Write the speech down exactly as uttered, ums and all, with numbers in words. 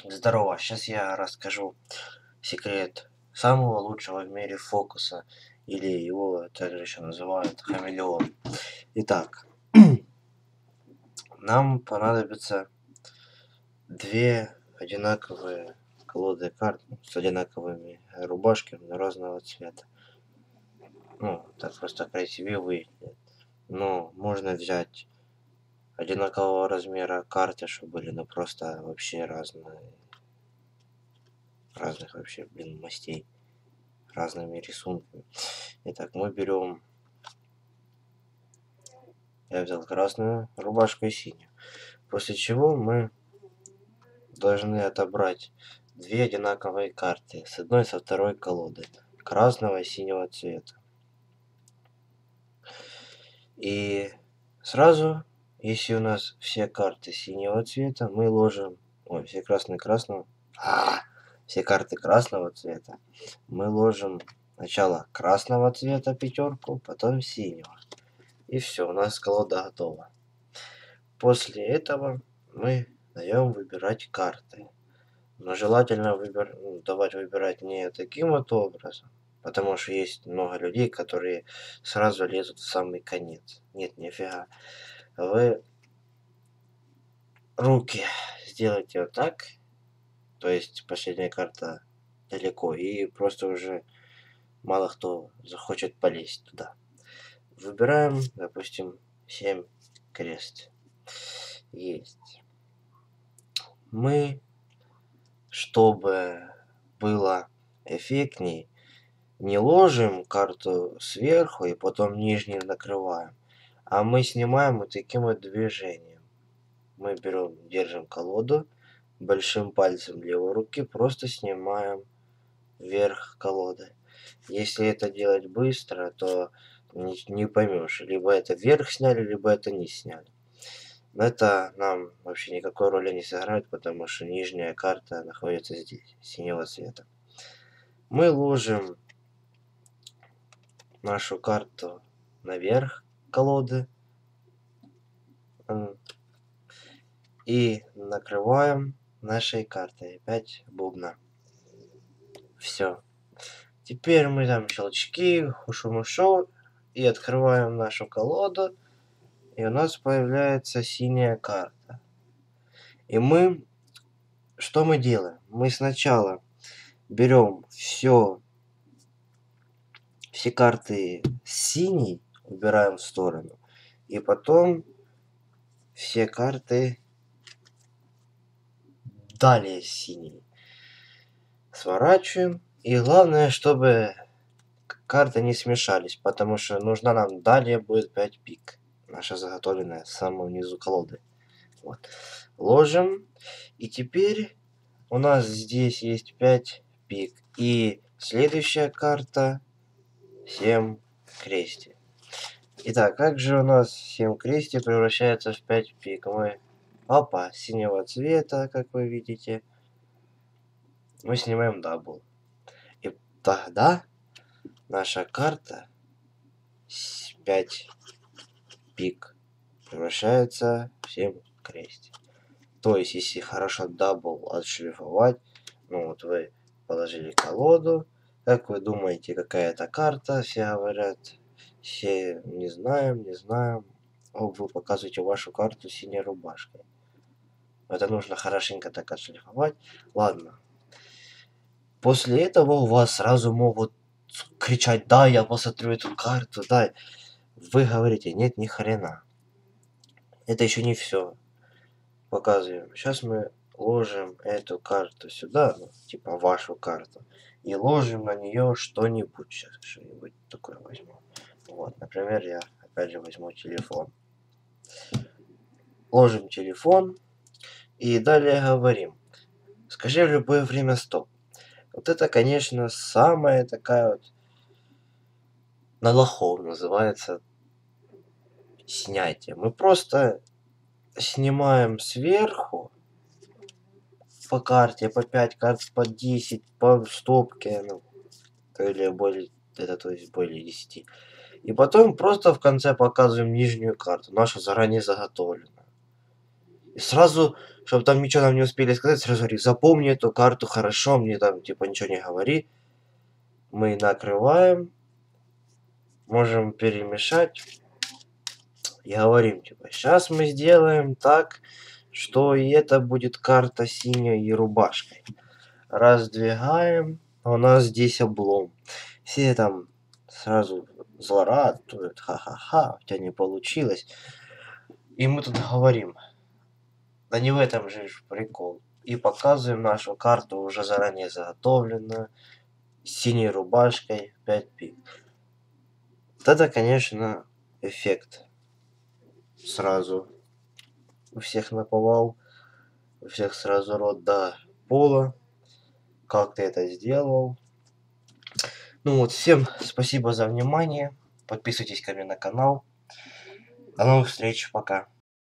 Здорово, сейчас я расскажу секрет самого лучшего в мире фокуса, или его также еще называют хамелеон. Итак, нам понадобится две одинаковые колоды карт с одинаковыми рубашками разного цвета. Ну, так просто красивее выглядит. Но можно взять одинакового размера карты, чтобы были, ну просто вообще разные, разных вообще, блин, мастей, разными рисунками. Итак, мы берем, я взял красную рубашку и синюю, после чего мы должны отобрать две одинаковые карты с одной и со второй колоды красного и синего цвета. И сразу, если у нас все карты синего цвета, мы ложим, ой, все красные красного, а, все карты красного цвета, мы ложим сначала красного цвета пятерку, потом синего. И все, у нас колода готова. После этого мы даем выбирать карты. Но желательно выбир... давать выбирать не таким вот образом, потому что есть много людей, которые сразу лезут в самый конец. Нет, нифига. Вы руки сделайте вот так, то есть последняя карта далеко, и просто уже мало кто захочет полезть туда. Выбираем, допустим, семь крест. Есть. Мы, чтобы было эффектней, не ложим карту сверху и потом нижнюю накрываем, а мы снимаем вот таким вот движением. Мы берем, держим колоду, большим пальцем левой руки просто снимаем верх колоды. Если это делать быстро, то не, не поймешь, либо это вверх сняли, либо это не сняли. Но это нам вообще никакой роли не сыграет, потому что нижняя карта находится здесь, синего цвета. Мы ложим нашу карту наверх колоды и накрываем нашей картой опять бубна. Все. Теперь мы там щелчки, хушу-мушу, и открываем нашу колоду, и у нас появляется синяя карта. И мы, что мы делаем? Мы сначала берем все, все карты синий, убираем в сторону, и потом все карты далее синий сворачиваем. И главное, чтобы карты не смешались, потому что нужна нам далее будет пять пик, наша заготовленная в самом низу колоды. Вот. Ложим, и теперь у нас здесь есть пять пик, и следующая карта семь крести. Итак, как же у нас семь крести превращается в пять пик? Мы, опа, синего цвета, как вы видите, мы снимаем дабл. И тогда наша карта пять пик превращается в семь крести. То есть, если хорошо дабл отшлифовать, ну вот вы положили колоду, как вы думаете, какая это карта? Все говорят, все не знаем, не знаем. О, вы показываете вашу карту синей рубашкой. Это нужно хорошенько так отшлифовать. Ладно. После этого у вас сразу могут кричать: да, я посмотрю эту карту, да. Вы говорите: нет, ни хрена. Это еще не все. Показываем. Сейчас мы ложим эту карту сюда, ну, типа вашу карту, и ложим на нее что-нибудь. Сейчас что-нибудь такое возьму. Вот, например, я опять же возьму телефон. Ложим телефон и далее говорим: скажи в любое время стоп. Вот это, конечно, самая такая вот на лохов называется снятие. Мы просто снимаем сверху по карте, по пять карт, по десять, по стопке, ну, или более, это то есть более десяти. И потом просто в конце показываем нижнюю карту, нашу заранее заготовленную. И сразу, чтобы там ничего нам не успели сказать, сразу говори, запомни эту карту хорошо, мне там типа ничего не говори. Мы накрываем. Можем перемешать. И говорим, типа, сейчас мы сделаем так, что и это будет карта синяя и рубашкой. Раздвигаем, а у нас здесь облом. Все там сразу злорадствуют, ха-ха-ха, у тебя не получилось. И мы тут говорим, да не в этом же прикол. И показываем нашу карту уже заранее заготовленную, с синей рубашкой, пять пик. Вот это, конечно, эффект. Сразу у всех наповал, у всех сразу рот до пола. Как ты это сделал? Ну вот, всем спасибо за внимание. Подписывайтесь ко мне на канал. До новых встреч, пока.